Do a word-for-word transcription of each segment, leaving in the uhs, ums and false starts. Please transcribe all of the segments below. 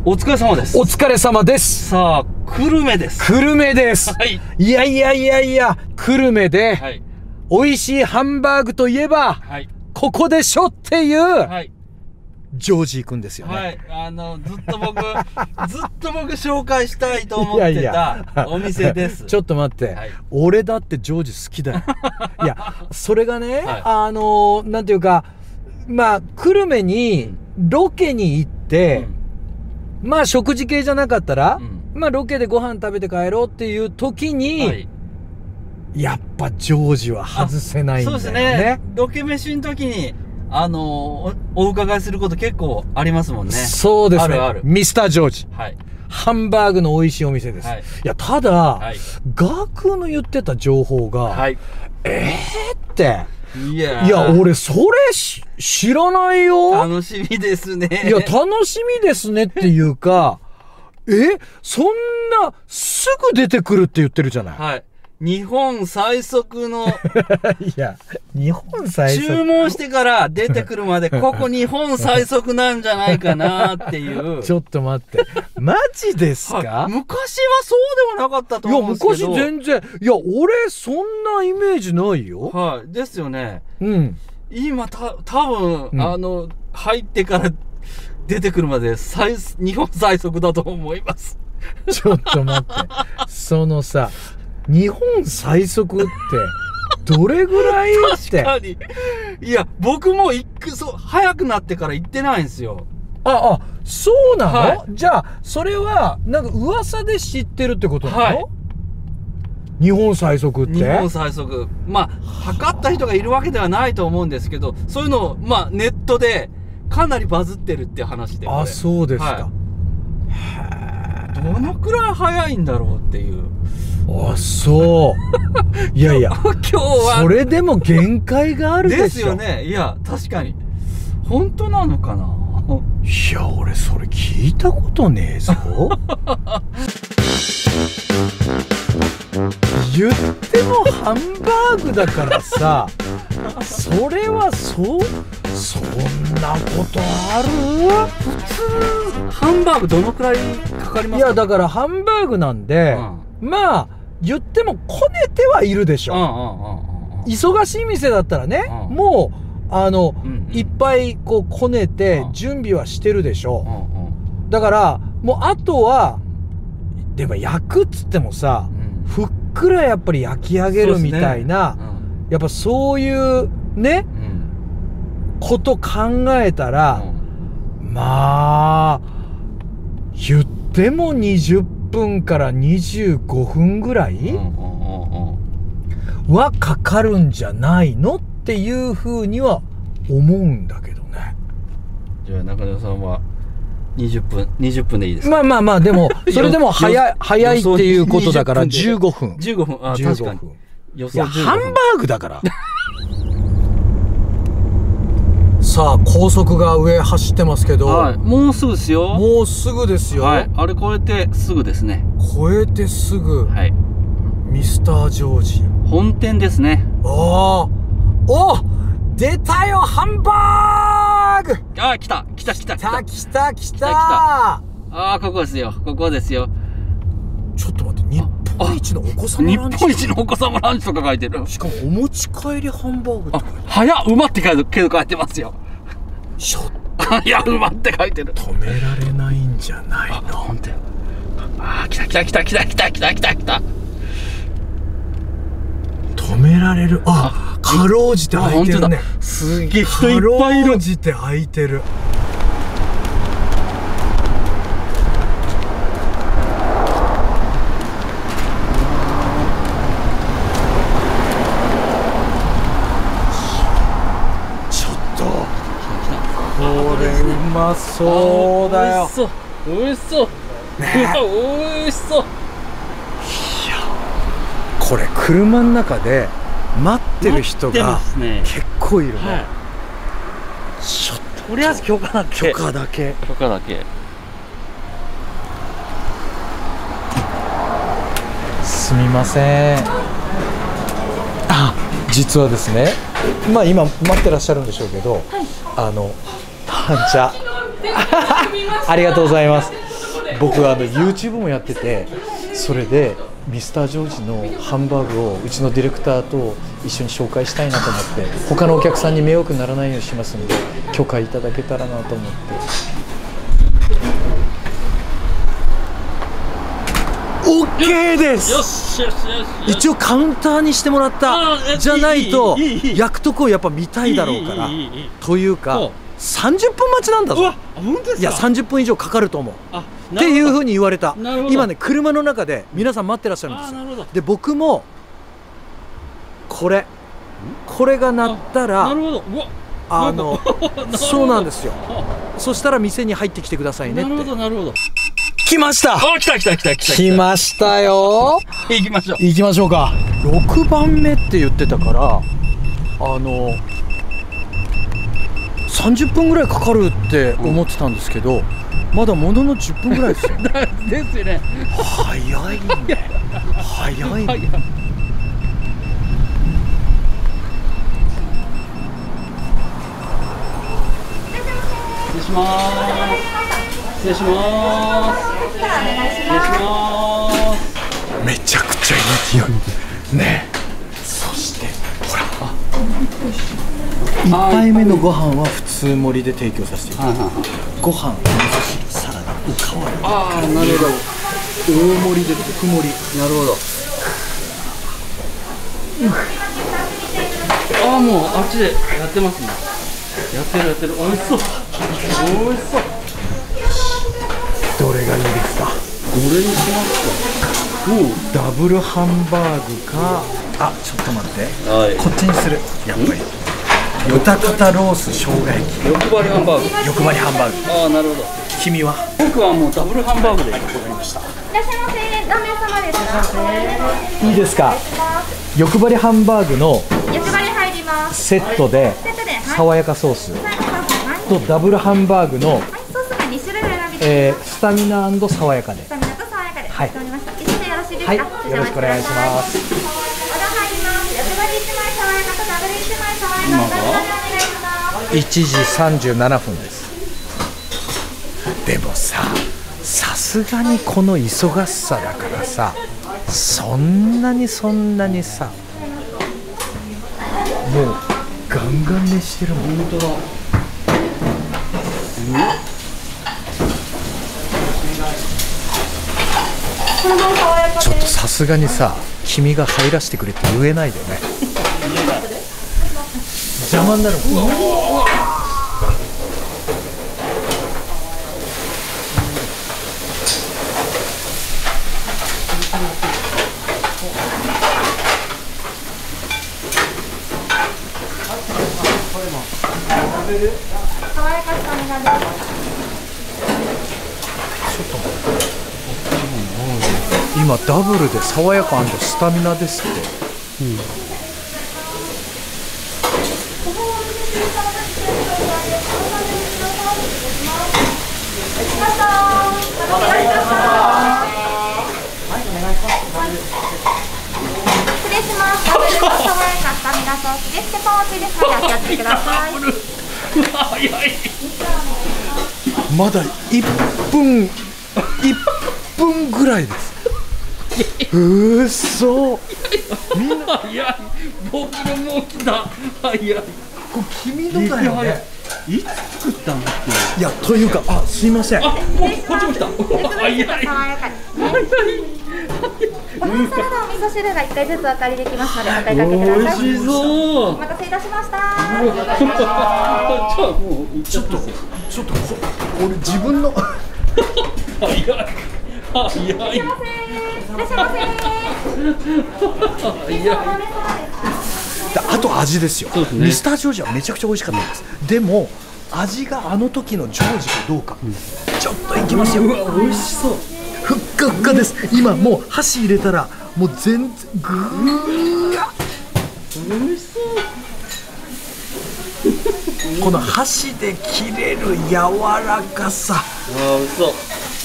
お疲れ様です。 お疲れ様です。 さあ、久留米です。 久留米です。 はい。 いやいやいやいや、久留米で、 はい、 美味しいハンバーグといえば、はい、ここでしょっていう、はい、ジョージ行くんですよね。 はい。あの、ずっと僕、ずっと僕紹介したいと思ってたお店です。 ちょっと待って、はい、俺だってジョージ好きだよ。いや、それがね、はい、あの、なんていうか、まあ、久留米にロケに行って、うんまあ食事系じゃなかったら、うん、まあロケでご飯食べて帰ろうっていう時に、はい、やっぱジョージは外せないんだよね。そうですね。 ロケ飯の時にあのお、お伺いすること結構ありますもんね。 そうですね。 あるある。 ミスタージョージ。 はい。 ハンバーグの美味しいお店です。はい、いやただ、はい、ガークの言ってた情報が、はい、えーって。いやいや俺それし知らないよ。 楽しみですね。 いや楽しみですねっていうかえそんなすぐ出てくるって言ってるじゃない。 はい。日本最速のいや日本最速注文してから出てくるまでここ日本最速なんじゃないかなっていうちょっと待ってマジですか、 はい、昔はそうではなかったと思うんですけど。 いや昔全然いや俺そんなイメージないよ。 はいですよね。 うん今た多分、うん、あの入ってから出てくるまで最日本最速だと思います。 ちょっと待ってそのさ日本最速ってどれぐらいって確かにいや僕も行くそう早くなってから行ってないんですよ。 ああそうなの、はい、じゃあそれはなんか噂で知ってるってことなの、はい、日本最速って日本最速まあ測った人がいるわけではないと思うんですけどそういうのをまあネットでかなりバズってるって話であそうですか、はいどのくらい早いんだろうっていう。 あそういやいや今日はそれでも限界があるでしょ。 ですよね。いや確かに本当なのかな。 いや俺それ聞いたことねえぞ言ってもハンバーグだからさそれはそうそんなことある？ 普通ハンバーグどのくらいかかりますか？ いやだからハンバーグなんで、うん、まあ言ってもこねてはいるでしょ。忙しい店だったらね、うん、もうあの、うんうん、いっぱいこうこねて準備はしてるでしょ、うんうん、だからもうあとはでも焼くっつってもさ、うん、ふっくらやっぱり焼き上げるみたいな、ねうん、やっぱそういうね、うん、こと考えたら、うん、まあ言ってもにじゅっぷんからにじゅうごふんぐらいはかかるんじゃないのっていうふうには思うんだけどね。 じゃあ中野さんはにじゅっぷんにじゅっぷんでいいですか？ まあまあまあでもそれでも早い早いっていうことだからじゅうごふんじゅうごふんあ確かに予想じゅうごふんハンバーグだからさあ高速が上走ってますけど、はい、 もうすぐですよ。 もうすぐですよ、はい、 あれ越えてすぐですね。 越えてすぐ、はい、ミスタージョージ本店ですね。 ああお出たよハンバーグ。 あ来た来た来た来た来た来たああここですよここですよ。 ちょっと待って日本一のお子様ランチ。 日本一のお子様ランチとか書いてる。 しかもお持ち帰りハンバーグって書いてる。 早っ馬って書いてる書いてますよ。 ちょっといや馬って書いてる。 止められないんじゃないの。 本当。あ来た来た来た来た来た来た来た来た。 止められる。あかろうじて開いてるね。 すげえ人いっぱいいる。 かろうじて開いてる。ちょっとこれうまそうだよ。 おいしそうおいしそう。 これ車の中で待ってる人が結構いるね。はい、ちょっととりあえず許可だけ許可だけ許可だけすみません。あ実はですねまあ今待ってらっしゃるんでしょうけど、はい、あの半茶ありがとうございます。 僕はあの YouTube もやってて、それでミスタージョージのハンバーグをうちのディレクターと一緒に紹介したいなと思って、他のお客さんに迷惑にならないようにしますので許可いただけたらなと思って。オッケーです。 よしよしよし。 一応カウンターにしてもらったじゃないと焼くとこをやっぱ見たいだろうから、というかさんじゅっぷん待ちなんだぞ。いやさんじゅっぷん以上かかると思うっていうふうに言われた。今ね車の中で皆さん待ってらっしゃるんですよ。で僕もこれこれが鳴ったらあのそうなんですよ。そしたら店に入ってきてくださいねって。なるほどなるほど。来ました。 あ、来た来た来た来た。 来ましたよ。 行きましょう。 行きましょうか。ろくばんめって言ってたから、あのさんじゅっぷんぐらいかかるって思ってたんですけど、うん、まだもののじゅっぷんぐらいですよ。 ですよね。 早いね。早いね。 失礼します。失礼します。 めちゃくちゃいい匂いね。そしてほら、いっぱいめのご飯は普通盛りで提供させていただきます。ご飯、味噌汁、サラダ、おかわり。 ああ、なるほど。 大盛りで特盛り。 なるほど。ああ、もうあっちでやってますね。やってるやってる。美味しそう。美味しそう。 どれがいいですか。 どれにしますか。もうダブルハンバーグか、あ、ちょっと待って、はい、こっちにする。やっぱり豚肩ロース生姜焼き、 欲張りハンバーグ。 欲張りハンバーグ。 ああ、なるほど。 君は。 僕はもうダブルハンバーグで。わかりました。いらっしゃいませ。何名様ですか。 いいですか。欲張りハンバーグの欲張り入ります。 セットで爽やかソースとダブルハンバーグのえー、スタミナ&爽やかで。スタミナと爽やかで。はい。一緒でよろしいですか。はい。よろしくお願いします。おだ入ります。欲張り一枚爽やかとダブル一枚爽やか。ダブルでお願いします。一時三十七分です。でもさ、さすがにこの忙しさだからさ、そんなにそんなにさ、もうガンガン熱してるもん。本当だ。うん。ちょっとさすがにさ、君が入らせてくれって言えないでね。邪魔になるもん。 爽やかスタミナです。 ちょっと待って。今ダブルで爽やか&スタミナですって。うん、 失礼します。ダブル爽やかスタミナソースです。鉄板お熱いですのでお気をつけください。 まだいっぷんいっぷんぐらいです。うそ。みんないや、僕のもう来た。いや、 これ君のだよね。 いつ作ったんだっていう。 いや、というか、あ、すいません。 あ、もうこっちも来た。 爽やかに。このサラダお味噌汁が一回ずつお借りできますのでお買いかけください。 美味しそう。 お待たせいたしました。 ちょっとちょっと俺自分の早い早い。 いらっしゃいませ。 あと味ですよ。ミスタージョージはめちゃくちゃ美味しかったです。でも味があの時のジョージかどうか、ちょっといきますよ。 うわ、美味しそう。 ふっかふかです。今もう箸入れたらもう全然ぐーわ。 美味しそう。 この箸で切れる柔らかさ。 あ、美味しそう。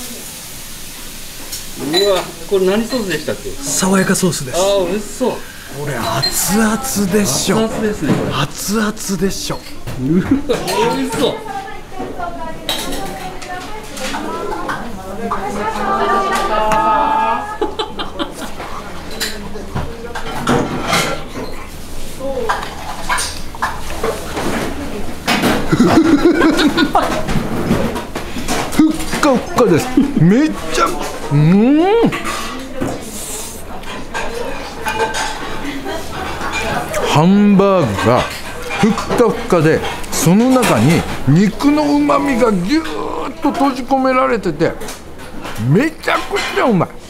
うわ、これ何ソースでしたっけ？ 爽やかソースです。 あ、美味しそう。 これ熱々でしょ。 熱々ですね。これ熱々でしょ。 うわ、美味しそう。 ふっかふっかです。めっちゃうーん、ハンバーグがふっかふかで、その中に肉のうまみがぎゅーっと閉じ込められてて、めちゃくちゃうまい。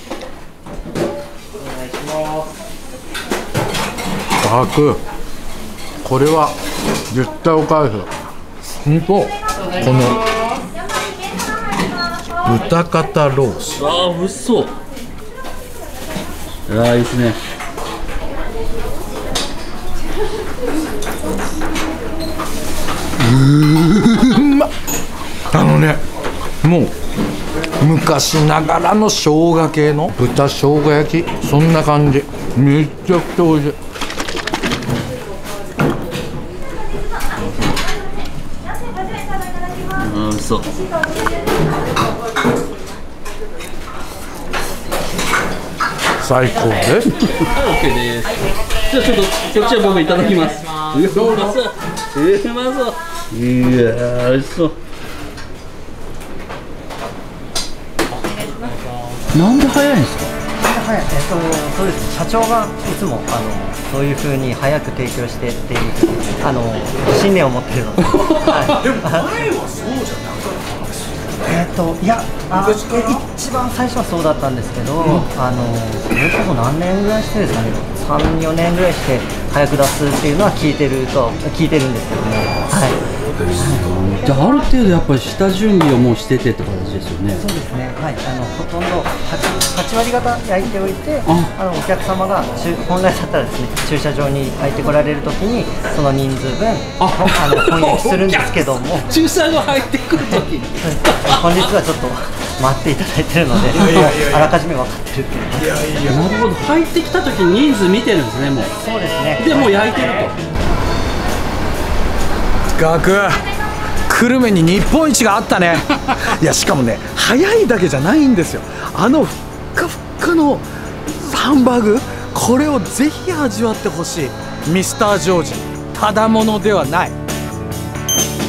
価格、これは絶対お返しだ。ほんと、この豚肩ロース、 ああ、美味しそう。ああ、いいですね。 うまっ。あのね、もう昔ながらの生姜系の豚生姜焼き、そんな感じ。めっちゃくちゃ美味しい。 うん、そう。 最高です。 オッケーです。じゃあちょっとこちら僕いただきます。うまそう。うまそう。いやー、美味しそう。なんで早いんですか。 はい、えっと、そうです。社長がいつもあのそういう風に早く提供してっていうあの信念を持ってるので。はい、でも前はそうじゃなかったんですよ。えっといやあ一番最初はそうだったんですけど、うん、あのそれこそ何年ぐらいしてですかね。さん、よねんぐらいして早く出すっていうのは聞いてると聞いてるんですけども、はい。 じゃあある程度やっぱり下準備をもうしててって形ですよね。 そうですね。はい。あのほとんど 8, 8割方焼いておいて、あのお客様が本来だったらですね、駐車場に入ってこられるときにその人数分ああの翻訳するんですけども、 駐車場入ってくるときに本日はちょっと待っていただいてるので、あらかじめ分かってるっていう。いやいや。 なるほど。入ってきたときに人数見てるんですね、もう。 そうですね。 でもう焼いてると。 ガク、久留米に日本一があったね。いや、しかもね、早いだけじゃないんですよ。あのふっかふっかのハンバーグ、これをぜひ味わってほしい。ミスタージョージ、ただものではない。